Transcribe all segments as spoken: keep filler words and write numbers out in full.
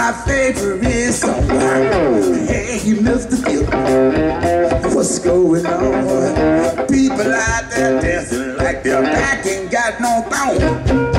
my favorite song. Hey, Mister Phil, what's going on? People out there dancing like their back ain't got no bone.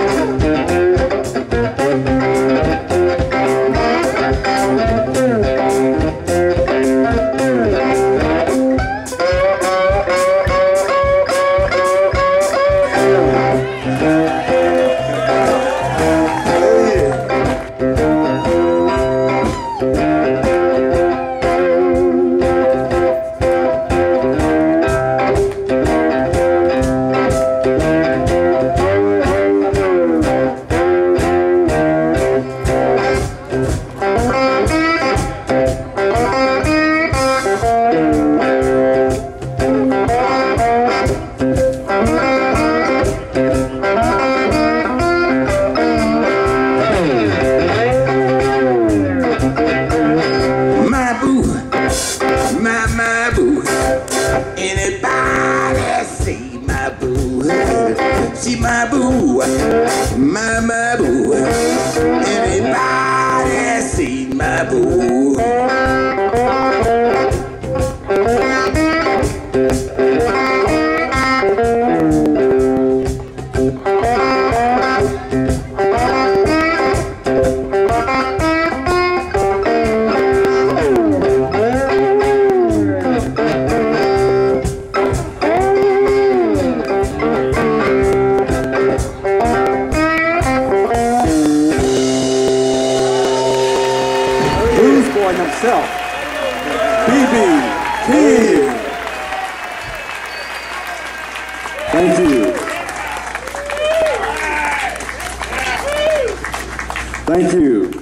Anybody see my boo? See my boo, my, my boo. Anybody see my boo? Himself, B B Q. Thank you. Thank you.